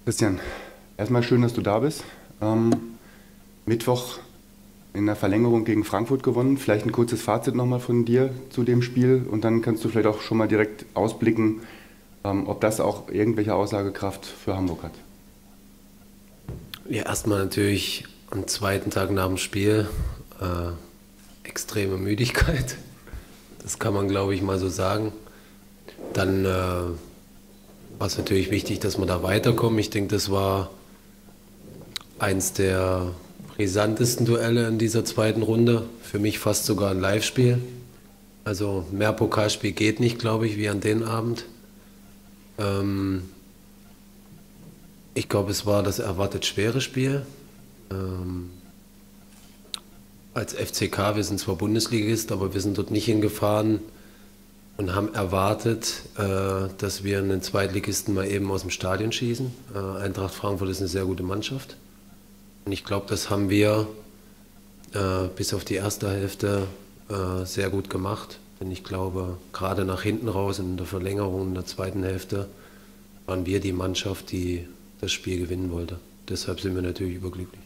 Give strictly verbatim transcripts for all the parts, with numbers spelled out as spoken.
Christian, erstmal schön, dass du da bist. Ähm, Mittwoch in der Verlängerung gegen Frankfurt gewonnen. Vielleicht ein kurzes Fazit nochmal von dir zu dem Spiel und dann kannst du vielleicht auch schon mal direkt ausblicken, ähm, ob das auch irgendwelche Aussagekraft für Hamburg hat. Ja, erstmal natürlich am zweiten Tag nach dem Spiel äh, extreme Müdigkeit. Das kann man, glaube ich, mal so sagen. Dann äh, war es natürlich wichtig, dass wir da weiterkommen. Ich denke, das war eins der brisantesten Duelle in dieser zweiten Runde. Für mich fast sogar ein Live-Spiel. Also mehr Pokalspiel geht nicht, glaube ich, wie an dem Abend. Ähm, ich glaube, es war das erwartet schwere Spiel. Ähm, als F C K, wir sind zwar Bundesligist, aber wir sind dort nicht hingefahren und haben erwartet, äh, dass wir einen Zweitligisten mal eben aus dem Stadion schießen. Äh, Eintracht Frankfurt ist eine sehr gute Mannschaft. Und ich glaube, das haben wir äh, bis auf die erste Hälfte äh, sehr gut gemacht. Denn ich glaube, gerade nach hinten raus in der Verlängerung in der zweiten Hälfte waren wir die Mannschaft, die das Spiel gewinnen wollte. Deshalb sind wir natürlich überglücklich.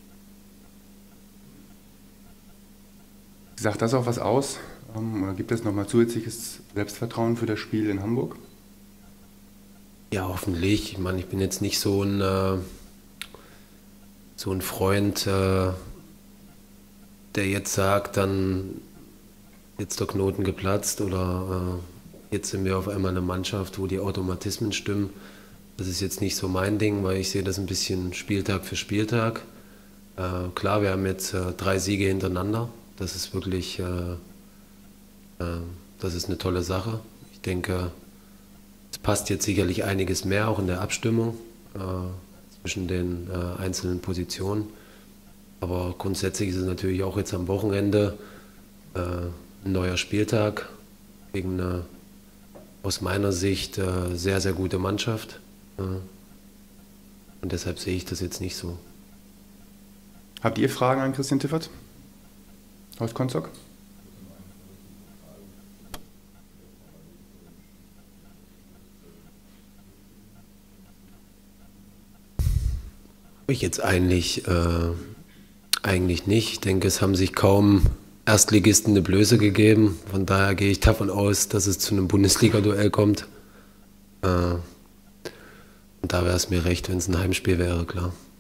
Sagt das auch was aus? Ähm, oder gibt es nochmal zusätzliches Selbstvertrauen für das Spiel in Hamburg? Ja, hoffentlich. Ich meine, ich bin jetzt nicht so ein, äh, so ein Freund, äh, der jetzt sagt, dann jetzt der Knoten geplatzt oder äh, jetzt sind wir auf einmal eine Mannschaft, wo die Automatismen stimmen. Das ist jetzt nicht so mein Ding, weil ich sehe das ein bisschen Spieltag für Spieltag. Äh, klar, wir haben jetzt äh, drei Siege hintereinander. Das ist wirklich, äh, äh, das ist eine tolle Sache. Ich denke, es passt jetzt sicherlich einiges mehr, auch in der Abstimmung äh, zwischen den äh, einzelnen Positionen. Aber grundsätzlich ist es natürlich auch jetzt am Wochenende äh, ein neuer Spieltag gegen eine aus meiner Sicht äh, sehr, sehr gute Mannschaft. Äh, und deshalb sehe ich das jetzt nicht so. Habt ihr Fragen an Christian Tiffert? Horst Konzok? Ich jetzt eigentlich, äh, eigentlich nicht. Ich denke, es haben sich kaum Erstligisten eine Blöße gegeben. Von daher gehe ich davon aus, dass es zu einem Bundesliga-Duell kommt. Äh, und da wäre es mir recht, wenn es ein Heimspiel wäre, klar.